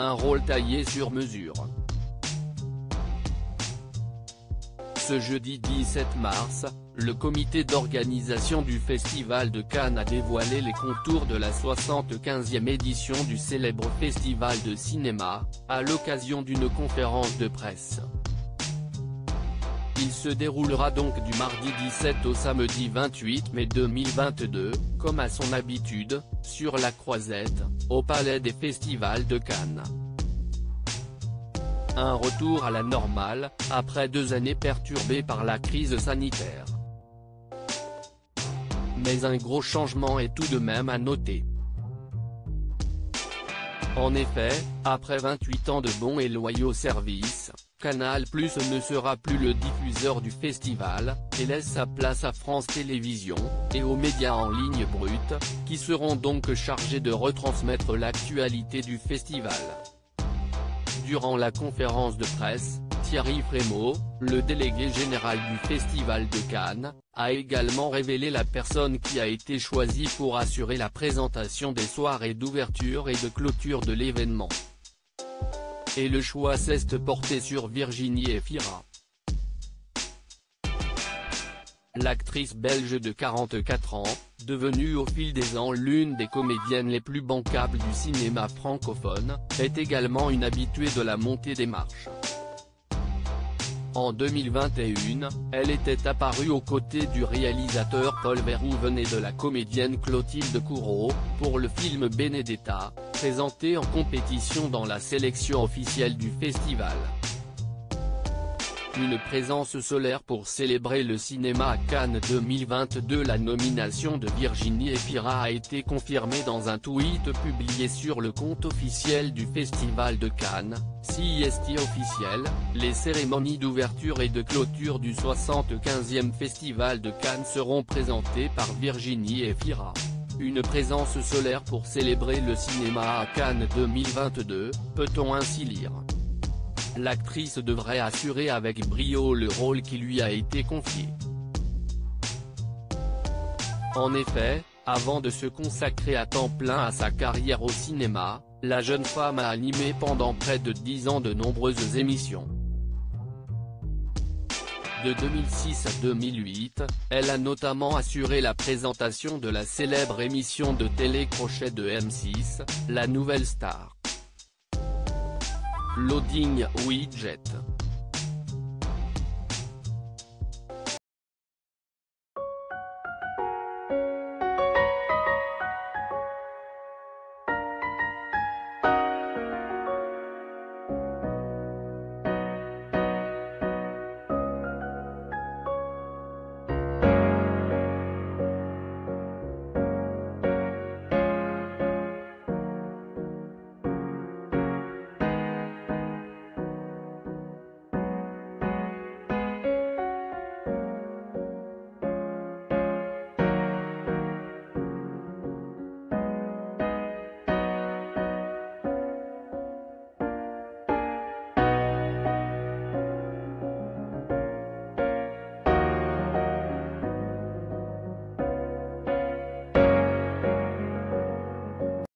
un rôle taillé sur mesure. Ce jeudi 17 mars, le comité d'organisation du Festival de Cannes a dévoilé les contours de la 75e édition du célèbre festival de cinéma, à l'occasion d'une conférence de presse. Il se déroulera donc du mardi 17 au samedi 28 mai 2022, comme à son habitude, sur la Croisette, au Palais des Festivals de Cannes. Un retour à la normale, après 2 années perturbées par la crise sanitaire. Mais un gros changement est tout de même à noter. En effet, après 28 ans de bons et loyaux services, Canal+ ne sera plus le diffuseur du festival, et laisse sa place à France Télévisions, et aux médias en ligne brute, qui seront donc chargés de retransmettre l'actualité du festival. Durant la conférence de presse, Thierry Frémaux, le délégué général du Festival de Cannes, a également révélé la personne qui a été choisie pour assurer la présentation des soirées d'ouverture et de clôture de l'événement. Et le choix s'est porté sur Virginie Efira. L'actrice belge de 44 ans, devenue au fil des ans l'une des comédiennes les plus bancables du cinéma francophone, est également une habituée de la montée des marches. En 2021, elle était apparue aux côtés du réalisateur Paul Verhoeven et de la comédienne Clotilde Courreau, pour le film Benedetta, présenté en compétition dans la sélection officielle du festival. Une présence solaire pour célébrer le cinéma à Cannes 2022. La nomination de Virginie Efira a été confirmée dans un tweet publié sur le compte officiel du Festival de Cannes, CIST officiel. Les cérémonies d'ouverture et de clôture du 75e Festival de Cannes seront présentées par Virginie Efira. Une présence solaire pour célébrer le cinéma à Cannes 2022, peut-on ainsi lire. L'actrice devrait assurer avec brio le rôle qui lui a été confié. En effet, avant de se consacrer à temps plein à sa carrière au cinéma, la jeune femme a animé pendant près de 10 ans de nombreuses émissions. De 2006 à 2008, elle a notamment assuré la présentation de la célèbre émission de télé-crochet de M6, La Nouvelle Star. Loading Widget.